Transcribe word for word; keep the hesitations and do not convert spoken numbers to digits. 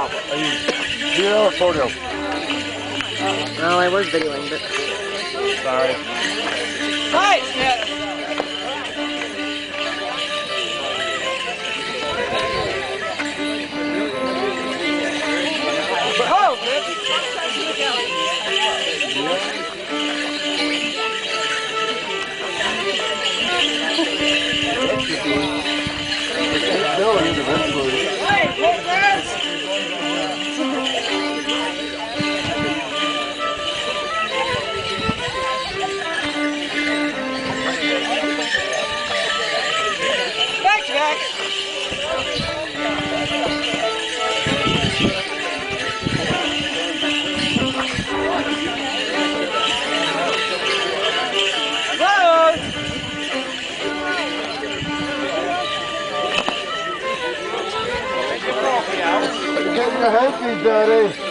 Are you video or photo? Well, I was videoing, but... Sorry. Nice, man! Oh, man! Hey, hold this! Back, back! Get your hankies, Daddy.